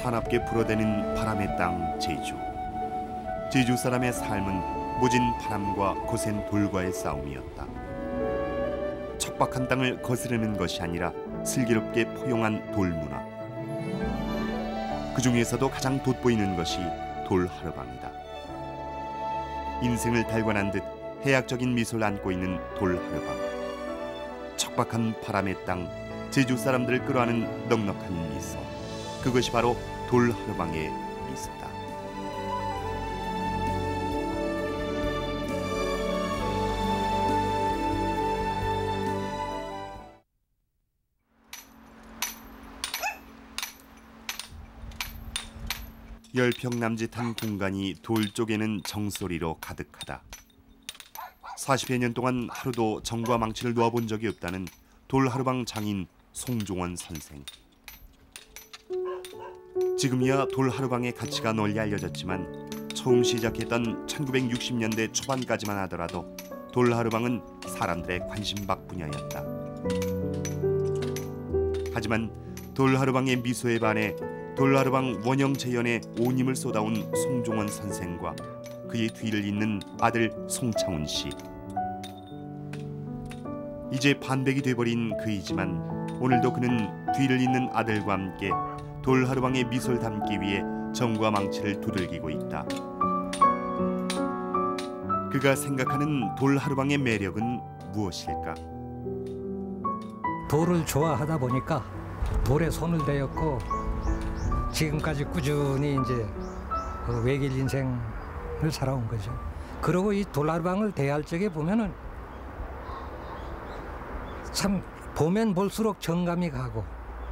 사납게 불어대는 바람의 땅 제주. 제주 사람의 삶은 모진 바람과 거센 돌과의 싸움이었다. 척박한 땅을 거스르는 것이 아니라 슬기롭게 포용한 돌문화. 그 중에서도 가장 돋보이는 것이 돌하르방이다. 인생을 달관한 듯 해학적인 미소를 안고 있는 돌하르방. 척박한 바람의 땅 제주 사람들을 끌어안는 넉넉한 미소. 그것이 바로 돌하르방의 미소다. 열평 남짓한 공간이 돌 쪽에는 정소리로 가득하다. 40여 년 동안 하루도 정과 망치를 놓아본 적이 없다는 돌하르방 장인 송종원 선생. 지금이야 돌하르방의 가치가 널리 알려졌지만 처음 시작했던 1960년대 초반까지만 하더라도 돌하르방은 사람들의 관심박 분야였다. 하지만 돌하르방의 미소에 반해 돌하르방 원형 재현에 온 힘을 쏟아온 송종원 선생과 그의 뒤를 잇는 아들 송창훈 씨. 이제 반백이 돼버린 그이지만 오늘도 그는 뒤를 잇는 아들과 함께 돌하르방의 미소를 담기 위해 정과 망치를 두들기고 있다. 그가 생각하는 돌하르방의 매력은 무엇일까? 돌을 좋아하다 보니까 돌에 손을 대었고 지금까지 꾸준히 이제 외길 인생을 살아온 거죠. 그리고 이 돌하르방을 대할 적에 보면은 참 보면 볼수록 정감이 가고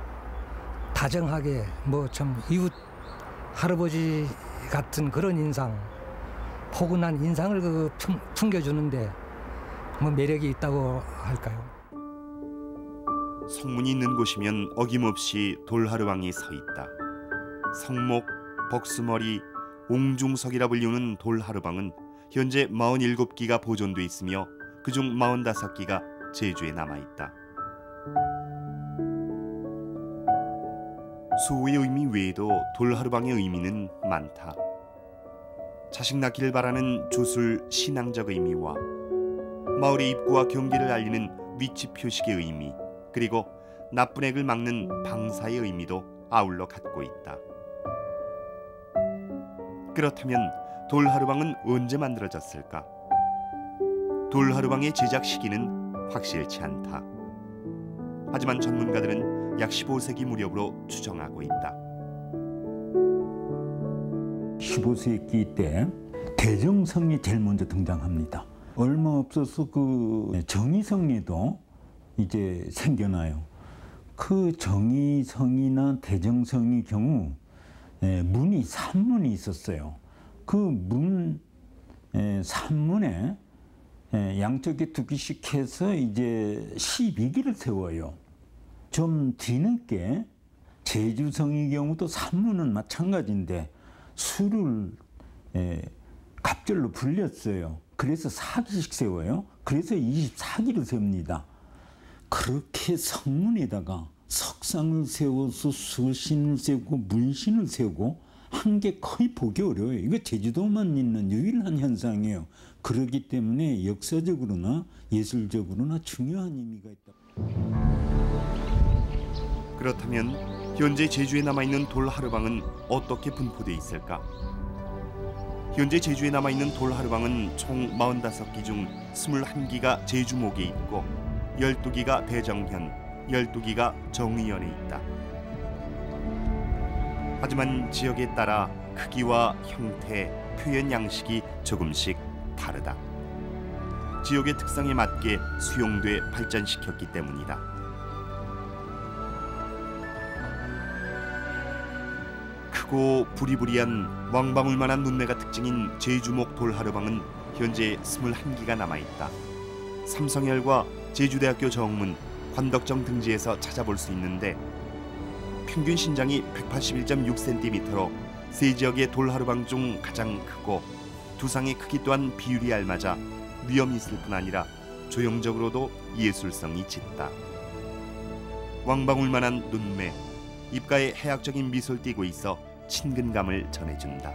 다정하게 뭐 참 이웃 할아버지 같은 그런 인상, 포근한 인상을 풍겨주는데 뭐 매력이 있다고 할까요? 성문이 있는 곳이면 어김없이 돌하르방이 서 있다. 성목, 벅수머리, 옹중석이라 불리는 돌하르방은 현재 47기가 보존돼 있으며 그중 45기가 제주에 남아있다. 수호의 의미 외에도 돌하르방의 의미는 많다. 자식 낳기를 바라는 주술 신앙적 의미와 마을의 입구와 경계를 알리는 위치 표식의 의미, 그리고 나쁜 액을 막는 방사의 의미도 아울러 갖고 있다. 그렇다면 돌하르방은 언제 만들어졌을까? 돌하르방의 제작 시기는 확실치 않다. 하지만 전문가들은 약 15세기 무렵으로 추정하고 있다. 15세기 때 대정성이 제일 먼저 등장합니다. 얼마 없어서 그 정의성리도 이제 생겨나요. 그 정의성이나 대정성의 경우 문이 산문이 있었어요. 그 문 산문에 양쪽에 두 개씩 해서 이제 12기를 세워요. 좀 뒤늦게 제주성의 경우도 산문은 마찬가지인데 수를 갑절로 불렸어요. 그래서 4기씩 세워요. 그래서 24기를 세웁니다. 그렇게 성문에다가 석상을 세워서 수신을 세우고 문신을 세우고 한 게 거의 보기 어려워요. 이거 제주도만 있는 유일한 현상이에요. 그렇기 때문에 역사적으로나 예술적으로나 중요한 의미가 있다. 그렇다면 현재 제주에 남아있는 돌하르방은 어떻게 분포되어 있을까? 현재 제주에 남아있는 돌하르방은 총 45기 중 21기가 제주목에 있고 12기가 대정현, 12기가 정의연에 있다. 하지만 지역에 따라 크기와 형태, 표현 양식이 조금씩 다르다. 지역의 특성에 맞게 수용돼 발전시켰기 때문이다. 크고 부리부리한 왕방울만한 눈매가 특징인 제주목 돌하르방은 현재 21기가 남아있다. 삼성열과 제주대학교 정문, 관덕정 등지에서 찾아볼 수 있는데 평균 신장이 181.6cm로 세 지역의 돌하르방 중 가장 크고 두상의 크기 또한 비율이 알맞아 위험이 있을 뿐 아니라 조형적으로도 예술성이 짙다. 왕방울만한 눈매, 입가에 해학적인 미소를 띠고 있어 친근감을 전해준다.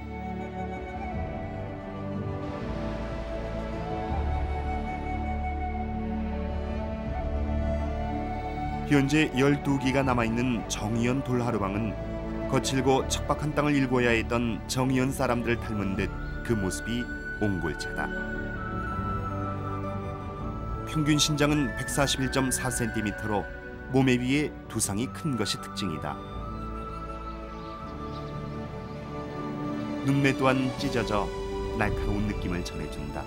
현재 12기가 남아있는 정의연 돌하루방은 거칠고 척박한 땅을 일궈야 했던 정의연 사람들을 닮은 듯 그 모습이 옹골차다. 평균 신장은 141.4cm로 몸에 비해 두상이 큰 것이 특징이다. 눈매 또한 찢어져 날카로운 느낌을 전해준다.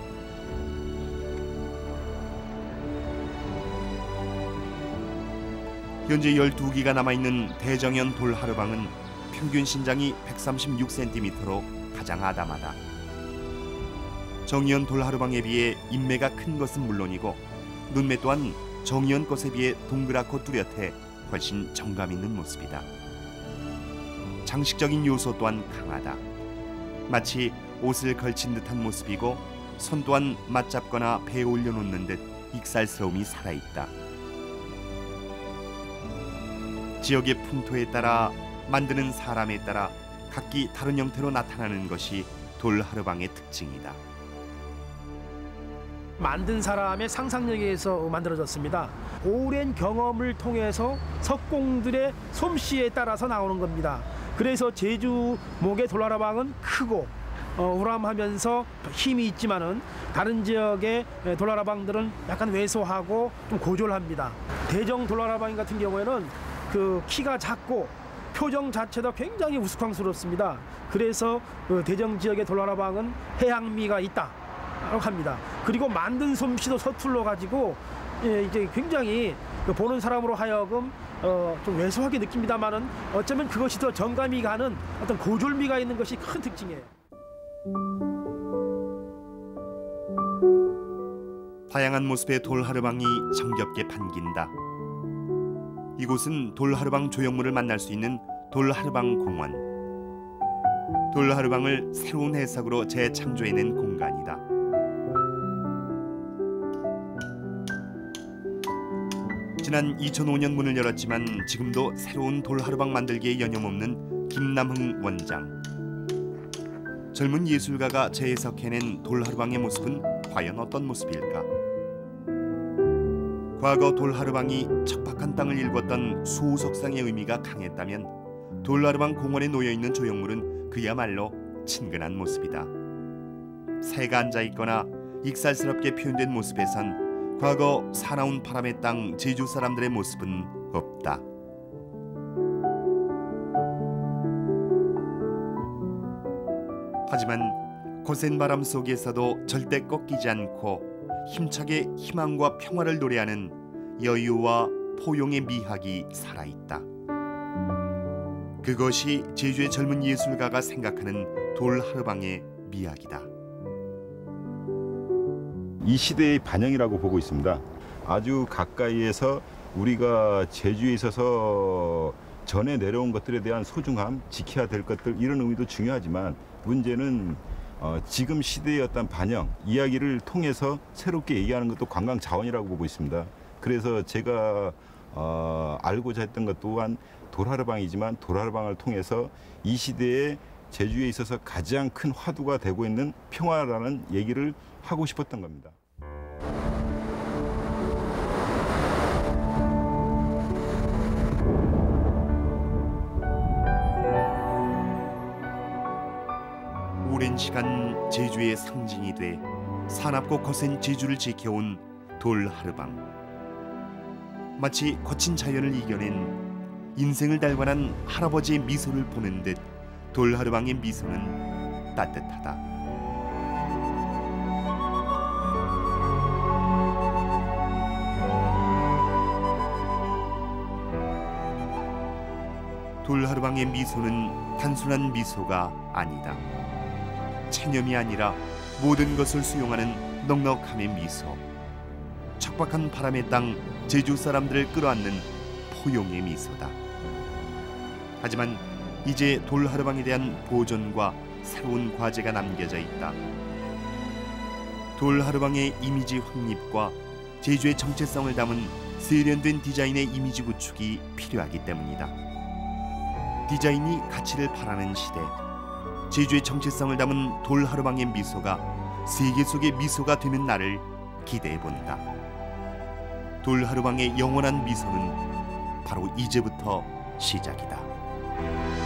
현재 12기가 남아있는 대정연 돌하루방은 평균 신장이 136cm로 가장 아담하다. 정의연 돌하루방에 비해 인매가 큰 것은 물론이고 눈매 또한 정의연 것에 비해 동그랗고 뚜렷해 훨씬 정감 있는 모습이다. 장식적인 요소 또한 강하다. 마치 옷을 걸친 듯한 모습이고 손 또한 맞잡거나 배에 올려놓는 듯 익살스러움이 살아있다. 지역의 풍토에 따라 만드는 사람에 따라 각기 다른 형태로 나타나는 것이 돌하루방의 특징이다. 만든 사람의 상상력에 의해서 만들어졌습니다. 오랜 경험을 통해서 석공들의 솜씨에 따라서 나오는 겁니다. 그래서 제주 목의 돌하루방은 크고 우람하면서 힘이 있지만은 다른 지역의 돌하루방들은 약간 왜소하고 좀 고졸합니다. 대정 돌하루방 같은 경우에는 그 키가 작고 표정 자체도 굉장히 우스꽝스럽습니다. 그래서 그 대정 지역의 돌하루방은 해양미가 있다라고 합니다. 그리고 만든 솜씨도 서툴러 가지고 이제 굉장히 보는 사람으로 하여금 좀 왜소하게 느낍니다만은 어쩌면 그것이 더 정감이 가는 어떤 고졸미가 있는 것이 큰 특징이에요. 다양한 모습의 돌하루방이 정겹게 반긴다. 이곳은 돌하루방 조형물을 만날 수 있는 돌하루방 공원. 돌하루방을 새로운 해석으로 재창조해낸 공간이다. 지난 2005년 문을 열었지만 지금도 새로운 돌하루방 만들기에 여념없는 김남흥 원장. 젊은 예술가가 재해석해낸 돌하루방의 모습은 과연 어떤 모습일까? 과거 돌하루방이 척박한 땅을 일궜던 수호석상의 의미가 강했다면 돌하루방 공원에 놓여있는 조형물은 그야말로 친근한 모습이다. 새가 앉아있거나 익살스럽게 표현된 모습에선 과거 사나운 바람의 땅 제주 사람들의 모습은 없다. 하지만 거센 바람 속에서도 절대 꺾이지 않고 힘차게 희망과 평화를 노래하는 여유와 포용의 미학이 살아있다. 그것이 제주의 젊은 예술가가 생각하는 돌하루방의 미학이다. 이 시대의 반영이라고 보고 있습니다. 아주 가까이에서 우리가 제주에 있어서 전에 내려온 것들에 대한 소중함, 지켜야 될 것들 이런 의미도 중요하지만 문제는 지금 시대의 어떤 반영, 이야기를 통해서 새롭게 얘기하는 것도 관광 자원이라고 보고 있습니다. 그래서 제가 알고자 했던 것 또한 돌하루방이지만 돌하루방을 통해서 이 시대에 제주에 있어서 가장 큰 화두가 되고 있는 평화라는 얘기를 하고 싶었던 겁니다. 오랜 시간 제주의 상징이 돼 사납고 거센 제주를 지켜온 돌하루방. 마치 거친 자연을 이겨낸 인생을 달관한 할아버지의 미소를 보는 듯 돌하루방의 미소는 따뜻하다. 돌하루방의 미소는 단순한 미소가 아니다. 체념이 아니라 모든 것을 수용하는 넉넉함의 미소. 척박한 바람의 땅 제주 사람들을 끌어안는 포용의 미소다. 하지만 이제 돌하루방에 대한 보존과 새로운 과제가 남겨져 있다. 돌하루방의 이미지 확립과 제주의 정체성을 담은 세련된 디자인의 이미지 구축이 필요하기 때문이다. 디자인이 가치를 바라는 시대, 제주의 정체성을 담은 돌하루방의 미소가 세계 속의 미소가 되는 날을 기대해 본다. 돌하루방의 영원한 미소는 바로 이제부터 시작이다.